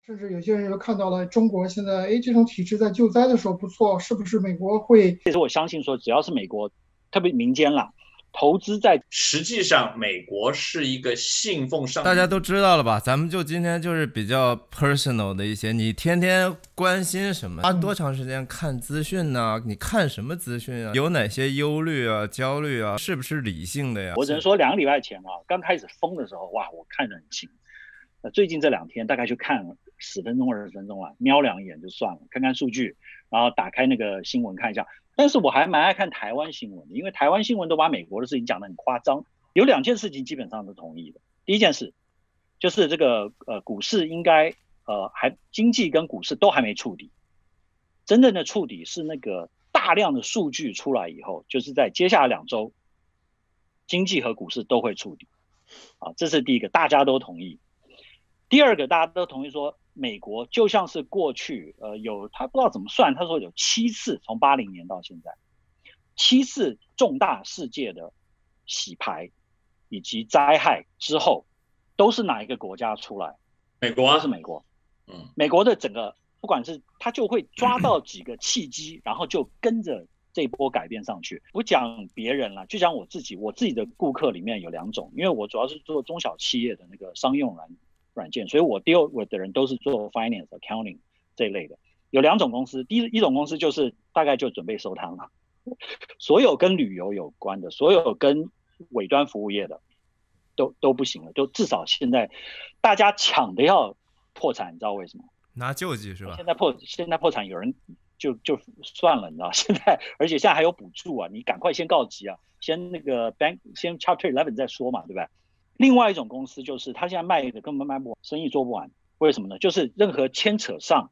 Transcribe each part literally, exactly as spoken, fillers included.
甚至有些人又看到了中国现在，哎，这种体制在救灾的时候不错，是不是美国会？ 其实我相信说，只要是美国，特别民间啦，投资在实际上，美国是一个信奉上帝。 大家都知道了吧？咱们就今天就是比较 personal 的一些，你天天关心什么？花多长时间看资讯呢？你看什么资讯啊？有哪些忧虑啊、焦虑啊？是不是理性的呀？ 我只能说，两个礼拜前啊，刚开始封的时候，哇，我看得很清。那最近这两天大概就看十分钟、二十分钟了，瞄两眼就算了，看看数据，然后打开那个新闻看一下。但是我还蛮爱看台湾新闻的，因为台湾新闻都把美国的事情讲得很夸张。有两件事情基本上都同意的。第一件事就是这个呃股市应该呃还经济跟股市都还没触底，真正的触底是那个大量的数据出来以后，就是在接下来两周，经济和股市都会触底啊，这是第一个，大家都同意。第二个，大家都同意说，美国就像是过去呃有他不知道怎么算，他说有七次从八零年到现在，七次重大世界的洗牌以及灾害之后，都是哪一个国家出来？ 美国啊， 都是美国。 嗯， 美国的整个不管是他就会抓到几个契机，然后就跟着这一波改变上去。不讲别人了，就讲我自己，我自己的顾客里面有两种，因为我主要是做中小企业的那个商用软软件，所以我 deal with 的人都是做 finance accounting 这一类的。有两种公司，第一一种公司就是大概就准备收摊了，所有跟旅游有关的，所有跟尾端服务业的都都不行了，就至少现在大家抢的要破产，你知道为什么？ 拿救济是吧？ 现在破现在破产有人就就算了，你知道现在，而且现在还有补助啊，你赶快先告急啊，先那个 bank 先 Chapter eleven 再说嘛，对不对？另外一种公司就是他现在卖的根本卖不完，生意做不完，为什么呢？就是任何牵扯上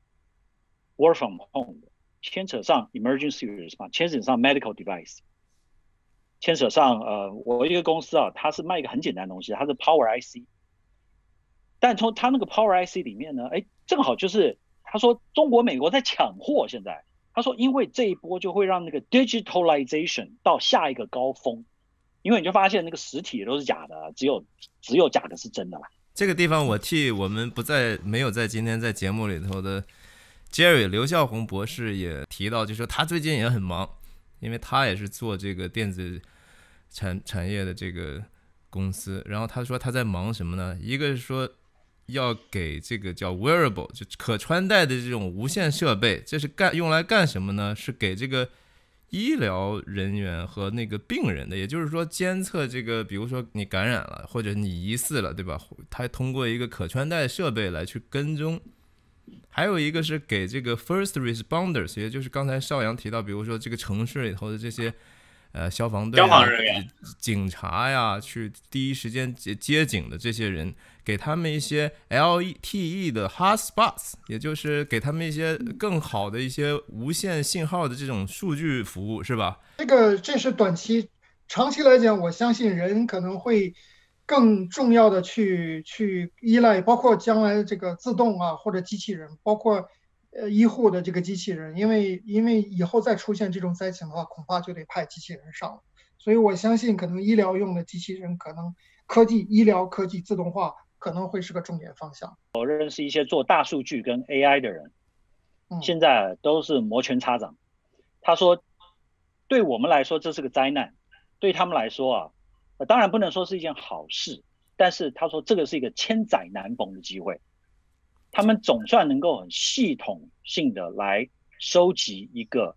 work from home 的，牵扯上 emergency response， 牵扯上 medical device， 牵扯上呃，我一个公司啊，它是卖一个很简单的东西，它是 Power I C， 但从它那个 Power I C 里面呢，哎，正好就是他说中国、美国在抢货，现在他说因为这一波就会让那个 digitalization 到下一个高峰。因为你就发现那个实体都是假的，只有只有假的是真的啦。 这个地方我替我们不在没有在今天在节目里头的 Jerry 刘孝宏博士也提到，就说他最近也很忙，因为他也是做这个电子产产业的这个公司。然后他说他在忙什么呢？一个是说要给这个叫 wearable 就可穿戴的这种无线设备，这是干用来干什么呢？是给这个医疗人员和那个病人的，也就是说监测这个，比如说你感染了或者你疑似了，对吧？他通过一个可穿戴设备来去跟踪。还有一个是给这个 first responders， 也就是刚才邵阳提到，比如说这个城市里头的这些呃消防队、啊、 消防人员、 警察呀，去第一时间接接警的这些人，给他们一些 L T E 的 hotspots， 也就是给他们一些更好的一些无线信号的这种数据服务，是吧？ 这个这是短期，长期来讲，我相信人可能会更重要的去去依赖，包括将来这个自动啊或者机器人，包括呃医护的这个机器人，因为因为以后再出现这种灾情的话，恐怕就得派机器人上了。所以我相信，可能医疗用的机器人，可能科技、医疗科技自动化可能会是个重点方向。 我认识一些做大数据跟 A I 的人， 嗯、 现在都是摩拳擦掌。他说，对我们来说这是个灾难，对他们来说啊，呃、当然不能说是一件好事，但是他说这个是一个千载难逢的机会。他们总算能够很系统性的来收集一个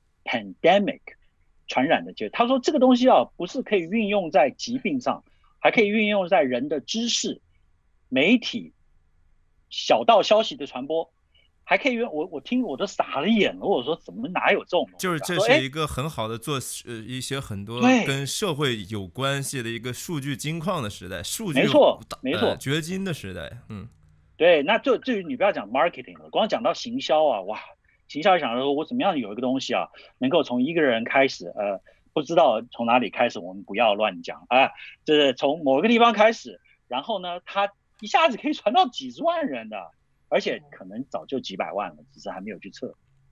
pandemic 传染的结果。他说这个东西啊，不是可以运用在疾病上，还可以运用在人的知识、媒体、小道消息的传播，还可以用我我听我都傻了眼了，我说怎么哪有这种东西、啊？ 就是这是一个很好的做呃一些很多跟社会有关系的一个数据金矿的时代，数据没错没错、 呃、掘金的时代，嗯， 对，那就至于你不要讲 marketing 了，光讲到行销啊，哇，行销想说我怎么样有一个东西啊，能够从一个人开始，呃，不知道从哪里开始，我们不要乱讲啊，就是从某个地方开始，然后呢，它一下子可以传到几十万人的。而且可能早就几百万了，只是还没有去测。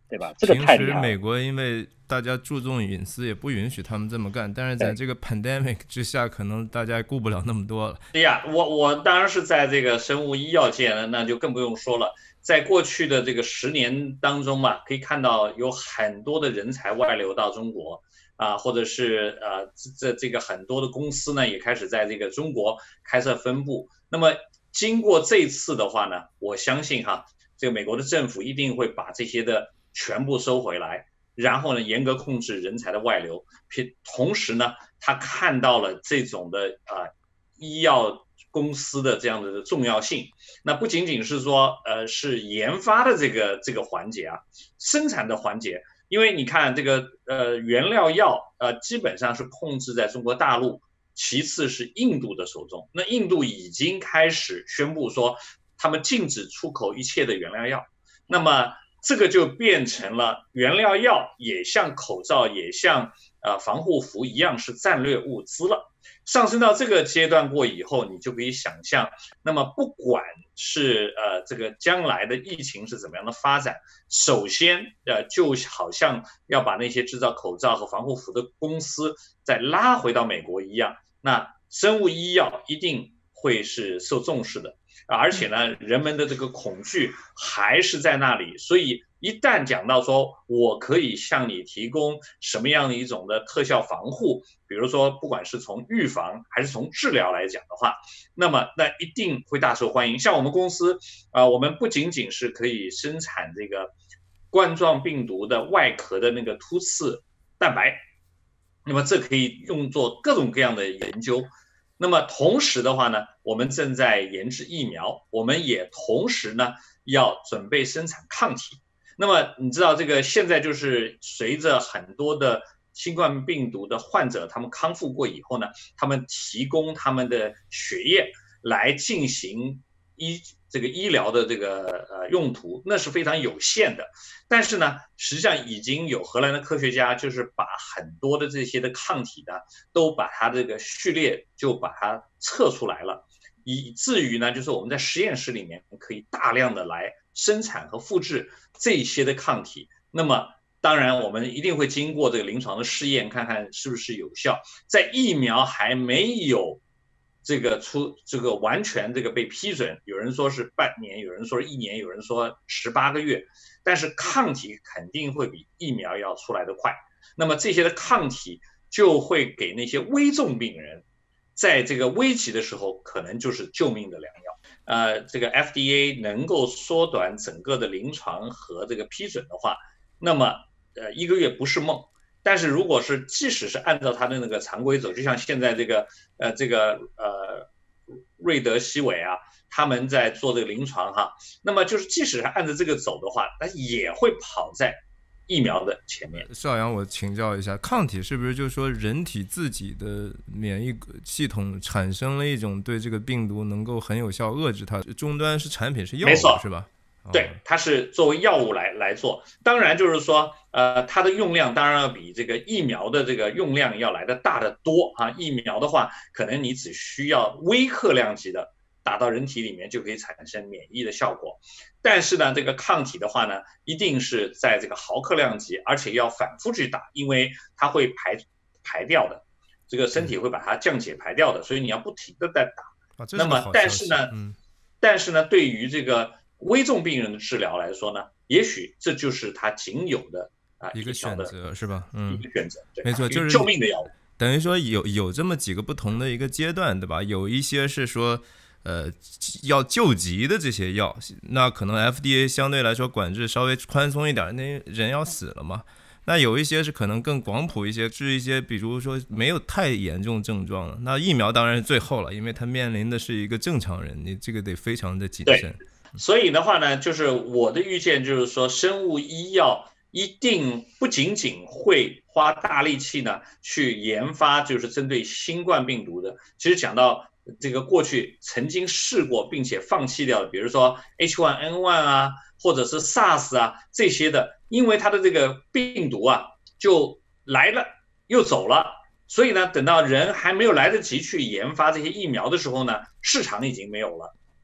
对吧？这个太厉害了。 平时美国因为大家注重隐私，也不允许他们这么干，但是在这个 pandemic 之下，可能大家顾不了那么多了。 对呀，我我当然是在这个生物医药界呢，那就更不用说了。在过去的这个十年当中嘛，可以看到有很多的人才外流到中国啊，或者是呃这这个很多的公司呢也开始在这个中国开设分部。那么经过这次的话呢，我相信哈，这个美国的政府一定会把这些的全部收回来，然后呢严格控制人才的外流。同时呢，他看到了这种的啊、呃、医药公司的这样的重要性，那不仅仅是说呃是研发的这个这个环节啊，生产的环节，因为你看这个呃原料药呃基本上是控制在中国大陆，其次是印度的手中。那印度已经开始宣布说他们禁止出口一切的原料药，那么这个就变成了原料药也像口罩也像呃防护服一样是战略物资了。上升到这个阶段过以后，你就可以想象，那么不管是呃这个将来的疫情是怎么样的发展，首先呃就好像要把那些制造口罩和防护服的公司再拉回到美国一样，那生物医药一定会是受重视的。而且呢，人们的这个恐惧还是在那里，所以一旦讲到说我可以向你提供什么样的一种的特效防护，比如说不管是从预防还是从治疗来讲的话，那么那一定会大受欢迎。像我们公司啊、呃，我们不仅仅是可以生产这个冠状病毒的外壳的那个突刺蛋白，那么这可以用作各种各样的研究。那么同时的话呢，我们正在研制疫苗，我们也同时呢要准备生产抗体。那么你知道这个现在就是随着很多的新冠病毒的患者他们康复过以后呢，他们提供他们的血液来进行医这个医疗的这个呃用途，那是非常有限的。但是呢，实际上已经有荷兰的科学家就是把很多的这些的抗体呢，都把它这个序列就把它测出来了，以至于呢，就是我们在实验室里面可以大量的来生产和复制这些的抗体。那么当然我们一定会经过这个临床的试验，看看是不是有效。在疫苗还没有这个出这个完全这个被批准，有人说是半年，有人说是一年，有人说十八个月，但是抗体肯定会比疫苗要出来的快。那么这些的抗体就会给那些危重病人在这个危急的时候可能就是救命的良药。呃，这个 F D A 能够缩短整个的临床和这个批准的话，那么呃一个月不是梦。但是如果是即使是按照它的那个常规走，就像现在这个呃这个呃瑞德西韦啊，他们在做这个临床哈，那么就是即使是按照这个走的话，那也会跑在疫苗的前面。 邵阳，我请教一下，抗体是不是就是说人体自己的免疫系统产生了一种对这个病毒能够很有效遏制它？终端是产品是药物是吧？ 对，它是作为药物来来做。当然就是说，呃，它的用量当然要比这个疫苗的这个用量要来的大得多啊。疫苗的话，可能你只需要微克量级的打到人体里面就可以产生免疫的效果。但是呢，这个抗体的话呢，一定是在这个毫克量级，而且要反复去打，因为它会排排掉的，这个身体会把它降解排掉的，所以你要不停的在打。 啊、 那么，但是呢， 嗯， 但是呢，对于这个危重病人的治疗来说呢，也许这就是他仅有的啊一个选择，是吧？嗯， 一个选择， 没错，就是救命的药物。 等于说有有这么几个不同的一个阶段，对吧？有一些是说，呃，要救急的这些药，那可能 F D A 相对来说管制稍微宽松一点，那人要死了嘛。那有一些是可能更广谱一些，治一些比如说没有太严重症状的。那疫苗当然是最后了，因为它面临的是一个正常人，你这个得非常的谨慎。 所以的话呢，就是我的预见就是说，生物医药一定不仅仅会花大力气呢去研发，就是针对新冠病毒的。其实讲到这个过去曾经试过并且放弃掉的，比如说 H 一 N 一 啊，或者是 SARS 啊这些的，因为它的这个病毒啊就来了又走了，所以呢，等到人还没有来得及去研发这些疫苗的时候呢，市场已经没有了。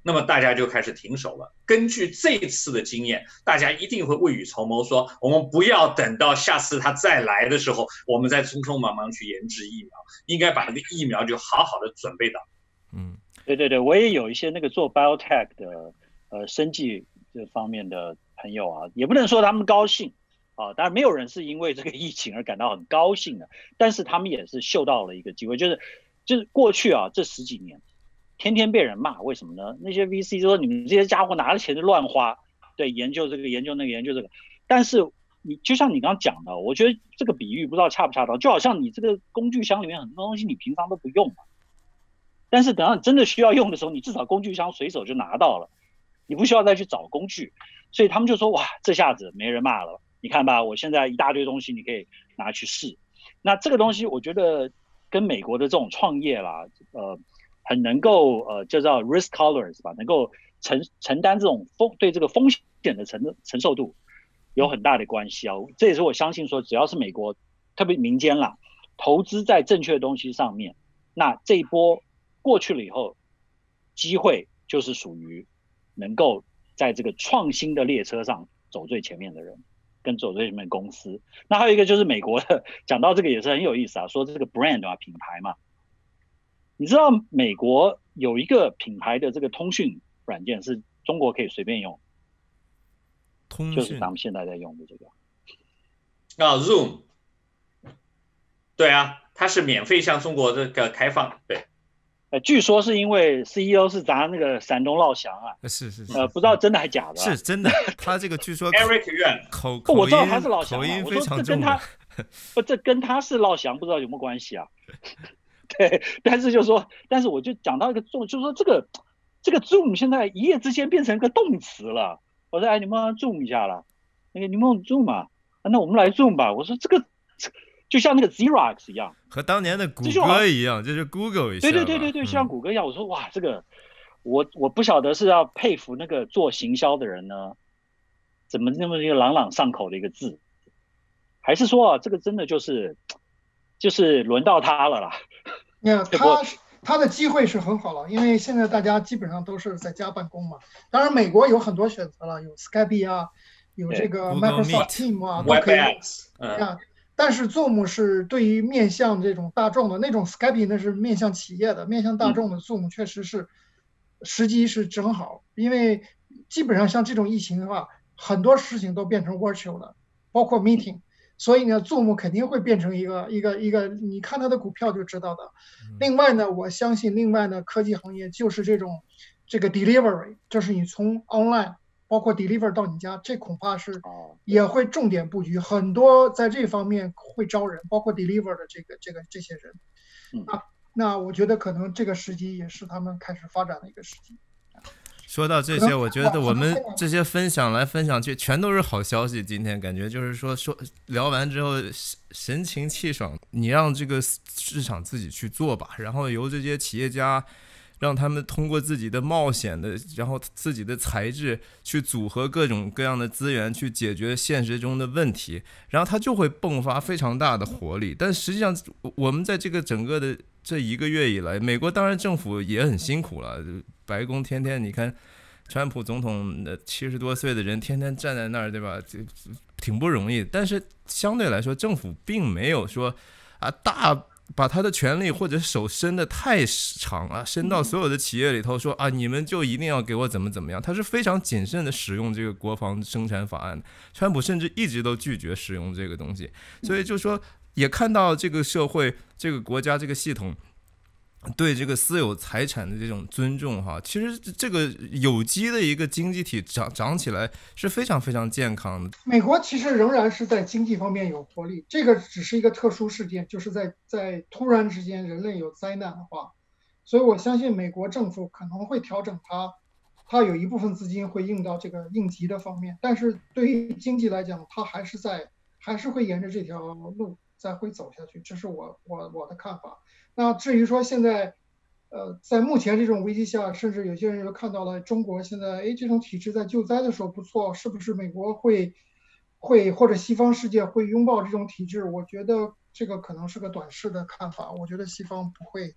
那么大家就开始停手了。根据这次的经验，大家一定会未雨绸缪，说我们不要等到下次他再来的时候，我们再匆匆忙忙去研制疫苗，应该把那个疫苗就好好的准备到。 嗯，对对对，我也有一些那个做 biotech 的呃生技这方面的朋友啊，也不能说他们高兴啊，当然没有人是因为这个疫情而感到很高兴的，但是他们也是嗅到了一个机会，就是就是过去啊这十几年，天天被人骂，为什么呢？那些 V C 就说你们这些家伙拿了钱就乱花，对，研究这个研究那个研究这个，但是你就像你刚刚讲的，我觉得这个比喻不知道恰不恰当，就好像你这个工具箱里面很多东西你平常都不用嘛。但是等到你真的需要用的时候，你至少工具箱随手就拿到了，你不需要再去找工具，所以他们就说哇，这下子没人骂了，你看吧，我现在一大堆东西你可以拿去试。那这个东西我觉得跟美国的这种创业啦，呃，很能够呃就叫 risk tolerance 吧，能够承承担这种风对这个风险的承承受度有很大的关系啊。这也是我相信说，只要是美国特别民间啦，投资在正确的东西上面，那这一波过去了以后，机会就是属于能够在这个创新的列车上走最前面的人，跟走最前面的公司。那还有一个就是美国的，讲到这个也是很有意思啊，说这个 brand 啊，品牌嘛，你知道美国有一个品牌的这个通讯软件是中国可以随便用， 通讯就是咱们现在在用的这个啊 Zoom， 对啊，它是免费向中国这个开放，对。 呃，据说是因为 C E O 是咱那个山东老乡啊， 是是是， 呃，不知道真的还假的、啊， 是真的。他这个据说 Eric Yuan 口口我知道他是老乡、啊， 口音我非常重说这跟他不，这跟他是老乡不知道有没有关系啊？对，但是就说，但是我就讲到一个重，就是说这个这个 Zoom 现在一夜之间变成一个动词了。我说哎，你们 Zoom 一下了，那个你们 Zoom 啊，那我们来 Zoom 吧。我说这个。就像那个 Xerox 一样， 和当年的谷歌一样，就是 Google 一下。 对对对对对，就像谷歌一样。我说哇，这个我我不晓得是要佩服那个做行销的人呢，怎么那么一个朗朗上口的一个字，还是说啊，这个真的就是就是轮到他了啦？ 你看他他的机会是很好了，因为现在大家基本上都是在家办公嘛。当然，美国有很多选择了，有 Skype 啊，有这个 Microsoft Teams 啊，都可以用啊。但是 Zoom 是对于面向这种大众的那种 Skype 那是面向企业的，面向大众的 Zoom 确实是时机是正好，因为基本上像这种疫情的话，很多事情都变成 virtual 的，包括 meeting， 所以呢 Zoom 肯定会变成一个一个一个，你看它的股票就知道的。另外呢，我相信另外呢，科技行业就是这种这个 delivery， 就是你从 online。包括 deliver 到你家，这恐怕是也会重点布局，很多在这方面会招人，包括 deliver 的这个这个这些人。那那我觉得可能这个时机也是他们开始发展的一个时机。 说到这些，我觉得我们这些分享来分享去，全都是好消息。今天感觉就是说说聊完之后神清气爽，你让这个市场自己去做吧，然后由这些企业家。让他们通过自己的冒险的，然后自己的才智去组合各种各样的资源，去解决现实中的问题，然后它就会迸发非常大的活力。但实际上，我们在这个整个的这一个月以来，美国当然政府也很辛苦了，白宫天天你看，川普总统七十多岁的人天天站在那儿，对吧？这挺不容易。但是相对来说，政府并没有说啊大。把他的权力或者手伸得太长啊，伸到所有的企业里头说啊，你们就一定要给我怎么怎么样。他是非常谨慎的使用这个国防生产法案，川普甚至一直都拒绝使用这个东西。所以就说也看到这个社会、这个国家、这个系统对这个私有财产的这种尊重哈，其实这个有机的一个经济体长长起来是非常非常健康的。 美国其实仍然是在经济方面有活力，这个只是一个特殊事件，就是在在突然之间人类有灾难的话，所以我相信美国政府可能会调整它，它有一部分资金会用到这个应急的方面，但是对于经济来讲，它还是在还是会沿着这条路再会走下去，这是我我我的看法。那至于说现在，呃，在目前这种危机下，甚至有些人又看到了中国现在，哎，这种体制在救灾的时候不错，是不是美国会会或者西方世界会拥抱这种体制？我觉得这个可能是个短视的看法，我觉得西方不会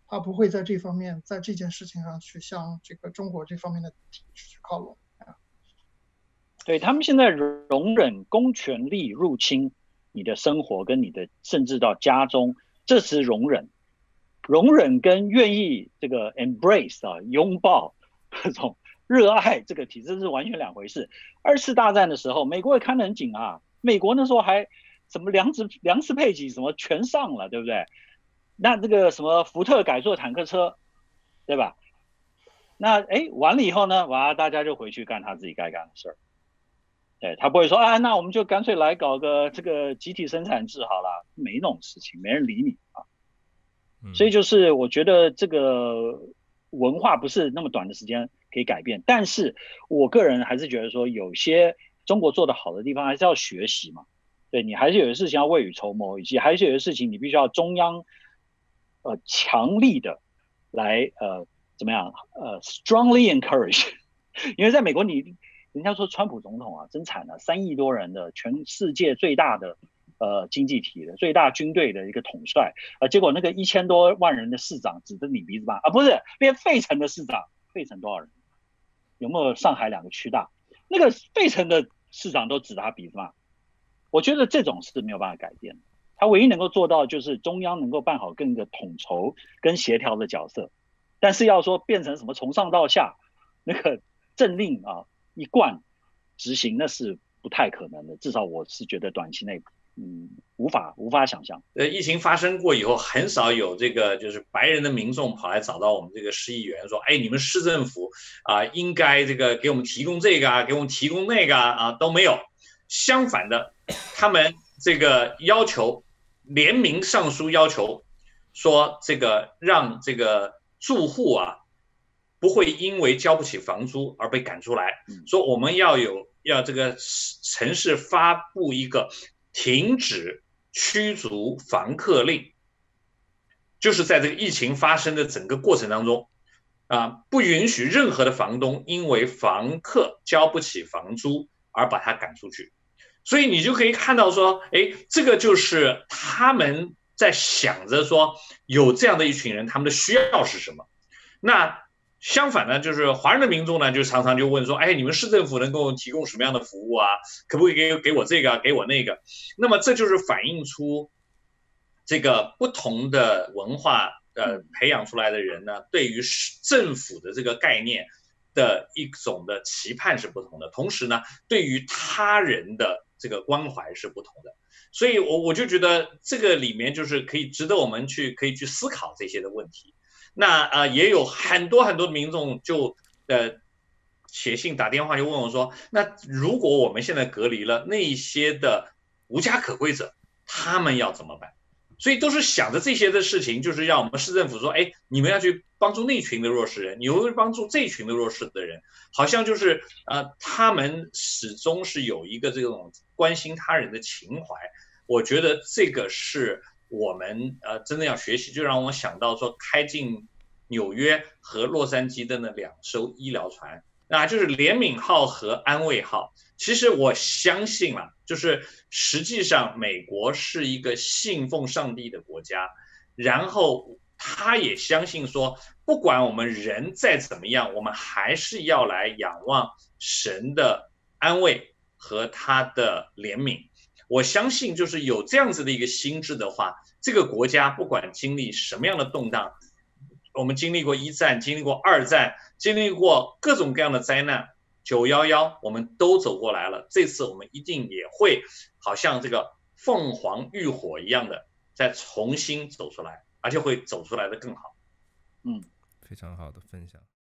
他不会在这方面在这件事情上去向这个中国这方面的体制去靠拢。 对，他们现在容忍公权力入侵你的生活跟你的甚至到家中，这是容忍。容忍跟愿意这个 embrace 啊拥抱这种热爱这个体制是完全两回事。二次大战的时候，美国也看得很紧啊，美国那时候还什么粮食粮食配给什么全上了，对不对？那这个什么福特改做坦克车，对吧？那哎完了以后呢，哇，大家就回去干他自己该干的事儿。对，他不会说啊，那我们就干脆来搞个这个集体生产制好了，没那种事情，没人理你啊。所以就是我觉得这个文化不是那么短的时间可以改变，但是我个人还是觉得说有些中国做得好的地方还是要学习嘛。对，你还是有些事情要未雨绸缪，以及还是有些事情你必须要中央呃强力的来呃怎么样呃 strongly encourage， 因为在美国你人家说川普总统啊真惨啊，三亿多人的全世界最大的呃经济体的最大军队的一个统帅，呃结果那个一千多万人的市长指着你鼻子骂啊，不是连费城的市长，费城多少人？有没有上海两个区大？那个费城的市长都指他鼻子骂。我觉得这种是没有办法改变的，他唯一能够做到就是中央能够办好更一个统筹跟协调的角色，但是要说变成什么从上到下那个政令啊一贯执行，那是不太可能的，至少我是觉得短期内嗯无法无法想象。 呃，疫情发生过以后，很少有这个就是白人的民众跑来找到我们这个市议员说，哎，你们市政府啊、呃、应该这个给我们提供这个啊，给我们提供那个啊，啊都没有。相反的，他们这个要求联名上书要求说，这个让这个住户啊不会因为交不起房租而被赶出来，说我们要有要这个城市发布一个停止驱逐房客令，就是在这个疫情发生的整个过程当中啊，不允许任何的房东因为房客交不起房租而把他赶出去。所以你就可以看到说，哎，这个就是他们在想着说有这样的一群人，他们的需要是什么。那相反呢，就是华人的民众呢，就常常就问说，哎，你们市政府能够提供什么样的服务啊？可不可以给给我这个，给我那个？那么这就是反映出这个不同的文化呃培养出来的人呢，对于政府的这个概念的一种的期盼是不同的，同时呢，对于他人的这个关怀是不同的，所以我我就觉得这个里面就是可以值得我们去可以去思考这些的问题。那呃也有很多很多民众就呃写信打电话就问我说，那如果我们现在隔离了那一些的无家可归者，他们要怎么办？所以都是想着这些的事情，就是让我们市政府说，哎，你们要去帮助那群的弱势人，你会帮助这群的弱势的人，好像就是呃，他们始终是有一个这种关心他人的情怀。我觉得这个是我们呃真的要学习，就让我想到说，开进纽约和洛杉矶的那两艘医疗船，那就是怜悯号和安慰号。其实我相信了，就是实际上美国是一个信奉上帝的国家，然后他也相信说，不管我们人再怎么样，我们还是要来仰望神的安慰和他的怜悯。我相信就是有这样子的一个心智的话，这个国家不管经历什么样的动荡，我们经历过一战，经历过二战，经历过各种各样的灾难，九一一我们都走过来了，这次我们一定也会好像这个凤凰浴火一样的再重新走出来，而且会走出来的更好。 嗯，非常好的分享。